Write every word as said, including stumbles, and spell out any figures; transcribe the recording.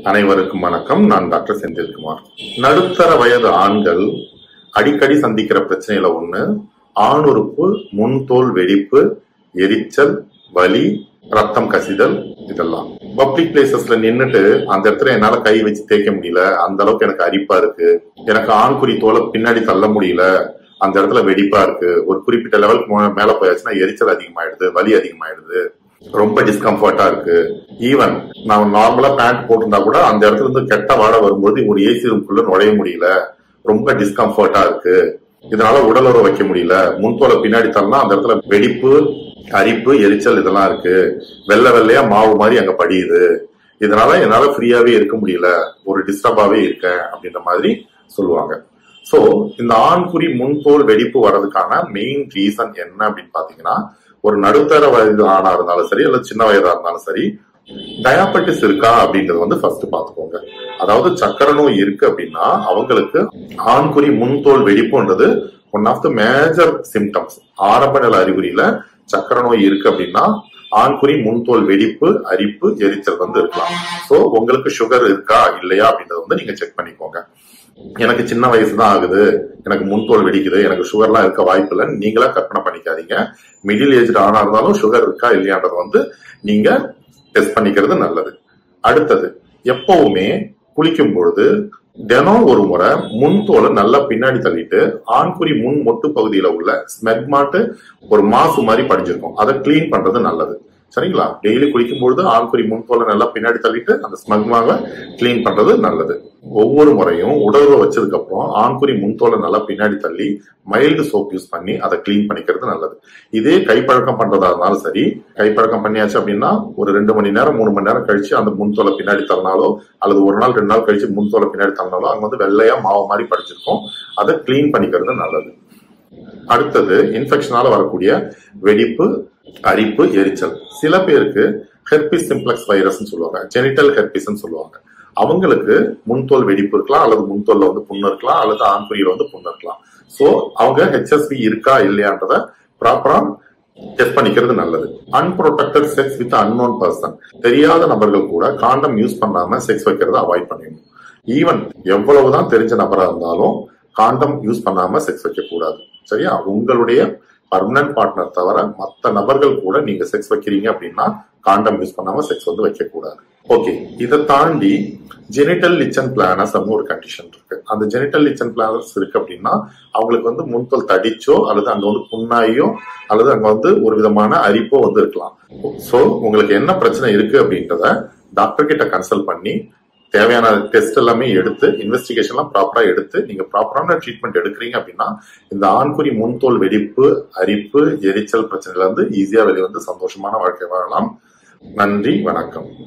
அனைவருக்கும் வணக்கம். நான் டாக்டர் செந்தில்குமார். நடுத்தர வயது ஆண்கள் அடிக்கடி சந்திக்கிற பிரச்சனையில ஒண்ணு ஆணுறுப்பு முன்தோல் வெடிப்பு, எரிச்சல், வலி, ரத்தம் கசிதல். இதெல்லாம் பப்ளிக் பிளேசஸ்ல நின்னுட்டு அந்த இடத்துல என்னால கை வச்சு தேய்க்க முடியல, அந்த அளவுக்கு எனக்கு அரிப்பா இருக்கு, எனக்கு ஆண்குறி தோலை பின்னாடி தள்ள முடியல, அந்த இடத்துல வெடிப்பா இருக்கு, ஒரு குறிப்பிட்ட லெவலுக்கு மேல போயாச்சுன்னா எரிச்சல் அதிகமாயிடுது, வலி அதிகமாயிடுது, ரொம்ப டிஸ்கம்ஃபர்ட்டா இருக்கு. ஈவன் நான் நார்மலா பேண்ட் போட்டிருந்தா கூட அந்த இடத்துல இருந்து கெட்ட வாடை வரும்போது ஒரு ஏசி ரூம்குள்ள நுழைய முடியல, ரொம்ப டிஸ்கம்ஃபர்ட்டா இருக்கு, இதனால உடலுறவு வைக்க முடியல, முன்தோலை பின்னாடி தரலாம், அந்த இடத்துல வெடிப்பு, அரிப்பு, எரிச்சல் இதெல்லாம் இருக்கு, வெள்ளை வெள்ளையா மாவு மாதிரி அங்க படியுது, இதனால என்னால ஃப்ரீயாவே இருக்க முடியல, ஒரு டிஸ்டர்பாவே இருக்கேன் அப்படின்ற மாதிரி சொல்லுவாங்க. சோ இந்த ஆண்குறி முன்தோல் வெடிப்பு வர்றதுக்கான மெயின் ரீசன் என்ன அப்படின்னு பாத்தீங்கன்னா, ஒரு நடுத்தர வயது ஆணா இருந்தாலும் சரி அல்லது சின்ன வயதா இருந்தாலும் சரி, டயாபெட்டிஸ் இருக்கா அப்படின்றது வந்து ஃபர்ஸ்ட் பாத்துக்கோங்க. அதாவது சக்கரை நோய் இருக்கு அப்படின்னா அவங்களுக்கு ஆண்குறி முன்தோல் வெடிப்புன்றது one of the major symptoms. ஆரம்ப நில அறிகுறியில சக்கரை நோய் இருக்கு அப்படின்னா ஆண்குறி முன்தோல் வெடிப்பு, அரிப்பு, எரிச்சல் வந்து இருக்கலாம். சோ உங்களுக்கு சுகர் இருக்கா இல்லையா அப்படின்றத வந்து நீங்க செக் பண்ணிக்கோங்க. எனக்கு சின்ன வயசு தான் ஆகுது, எனக்கு முன்தோல் வெடிக்குது, எனக்கு சுகர்லாம் இருக்க வாய்ப்பு இல்லைன்னு நீங்களா கற்பனை பண்ணிக்காதீங்க. மிடில் ஏஜ் ஆனா இருந்தாலும் சுகர் இருக்கா இல்லையான்றத வந்து நீங்க டெஸ்ட் பண்ணிக்கிறது நல்லது. அடுத்தது, எப்பவுமே குளிக்கும் பொழுது தினம் ஒரு முறை முன்தோலை நல்லா பின்னாடி தள்ளிட்டு ஆண்குறி முன் மொட்டு பகுதியில உள்ள ஸ்மெக்மாட்டு ஒரு மாசு மாதிரி படிஞ்சிருக்கும், அதை கிளீன் பண்றது நல்லது. சரிங்களா? டெய்லி குளிக்கும் பொழுது ஆண்குறி முன்தோலை நல்லா பின்னாடி தள்ளிட்டு அந்த ஸ்மெக்மாவை கிளீன் பண்றது நல்லது. ஒவ்வொரு முறையும் உடலுறவு வச்சதுக்கு அப்புறம் ஆண்குறி முன்தோலை நல்லா பின்னாடி தள்ளி மைல்டு சோப் யூஸ் பண்ணி அதை கிளீன் பண்ணிக்கிறது நல்லது. இதே கைப்பழக்கம் பண்றதா இருந்தாலும் சரி, கைப்பழக்கம் பண்ணியாச்சு அப்படின்னா ஒரு ரெண்டு மணி நேரம் மூணு மணி நேரம் கழிச்சு அந்த முன்தோலை பின்னாடி தள்ளினாலோ அல்லது ஒரு நாள் ரெண்டு நாள் கழிச்சு முன்தோலை பின்னாடி தள்ளினாலோ அங்க வந்து வெள்ளையா மாவு மாதிரி படிச்சிருக்கும், அதை கிளீன் பண்ணிக்கிறது நல்லது. அடுத்தது, இன்ஃபெக்ஷனால வரக்கூடிய வெடிப்பு, அரிப்பு, எரிச்சல். சில பேருக்கு ஹெர்பிஸ் சிம்ப்ளெக்ஸ் வைரஸ் சொல்லுவாங்க, ஜெனிட்டல் ஹெர்பிஸ் சொல்லுவாங்க. அவங்களுக்கு முன்தோல் வெடிப்பு இருக்கலாம், அல்லது முன்தோல்ல வந்து புண்ணு இருக்கலாம், அல்லது ஆண்குறியில வந்து புண்ணு இருக்கலாம். சோ அவங்க ஹெச்எஸ்வி இருக்கா இல்லையான்றத ப்ராப்பரா டெஸ்ட் பண்ணிக்கிறது நல்லது. Unprotected sex with unknown person, தெரியாத நபர்கள் கூட காண்டம் யூஸ் பண்ணாம செக்ஸ் வைக்கிறத அவாய்ட் பண்ணிடணும். ஈவன் எவ்வளவுதான் தெரிஞ்ச நபரா இருந்தாலும் காண்டம் யூஸ் பண்ணாம செக்ஸ் வைக்க கூடாது. சரியா? உங்களுடைய பர்மனன்ட் பார்ட்னர் தவிர மற்ற நபர்கள் கூட நீங்க செக்ஸ் வைக்கிறீங்க அப்படின்னா காண்டம் யூஸ் பண்ணாம செக்ஸ் வந்து வைக்க கூடாது. ஓகே, இதை தாண்டி ஜெனிட்டல் லிச்சன் பிளானஸ் அப்படின்னு ஒரு கண்டிஷன் இருக்கு. அந்த ஜெனிட்டல் லிச்சன் பிளானஸ் இருக்கு அப்படின்னா அவங்களுக்கு வந்து முன்தோல் தடிச்சோ அல்லது அங்க வந்து புண்ணாயோ அல்லது அங்க வந்து ஒரு விதமான அரிப்போ வந்து இருக்கலாம். சோ உங்களுக்கு என்ன பிரச்சனை இருக்கு அப்படின்றத டாக்டர் கிட்ட கன்சல்ட் பண்ணி தேவையான டெஸ்ட் எல்லாமே எடுத்து இன்வெஸ்டிகேஷன்லாம் ப்ராப்பரா எடுத்து நீங்க ப்ராப்பரான ட்ரீட்மெண்ட் எடுக்கிறீங்க அப்படின்னா இந்த ஆண்குறி முன்தோல் வெடிப்பு, அரிப்பு, எரிச்சல் பிரச்சனையில இருந்து ஈஸியா வெளியே வந்து சந்தோஷமான வாழ்க்கை வாழலாம். நன்றி, வணக்கம்.